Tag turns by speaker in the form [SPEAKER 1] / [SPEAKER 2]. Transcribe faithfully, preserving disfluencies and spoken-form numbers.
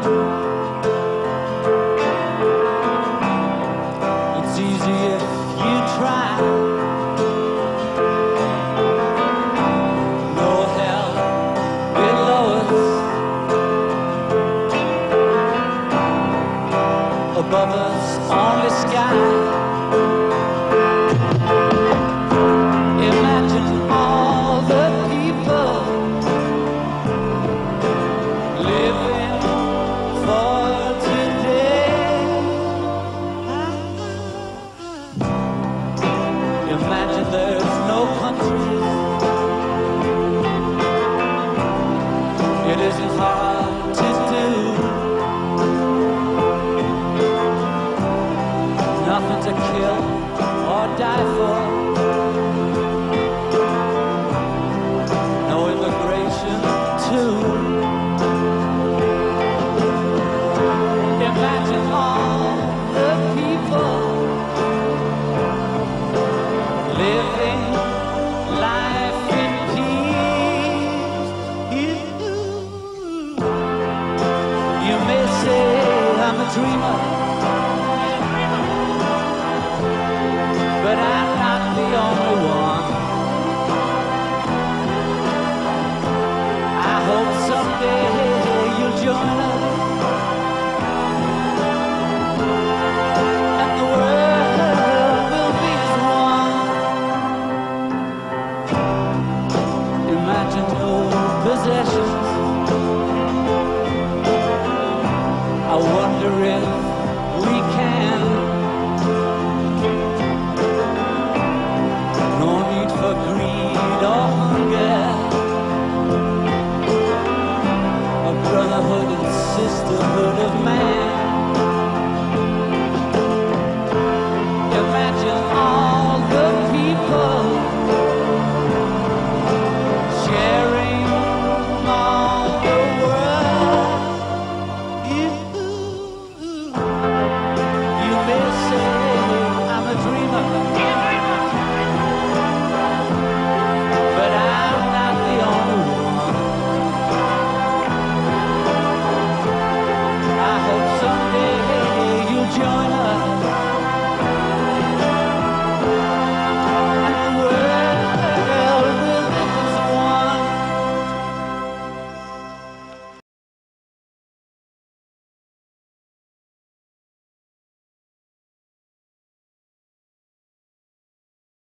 [SPEAKER 1] It's easy if you try. No hell below us, above us only sky. Imagine all the people living for today. Imagine there's no countries. It isn't hard to do. Nothing to kill or die for. No immigration too. Imagine all the people living life in peace. You, you may say I'm a dreamer, but I'm not the only one. I hope someday you'll join us, and the world will be as one. Imagine no possessions. I wonder if we can. No need for greed or hunger. A brotherhood and sisterhood of man.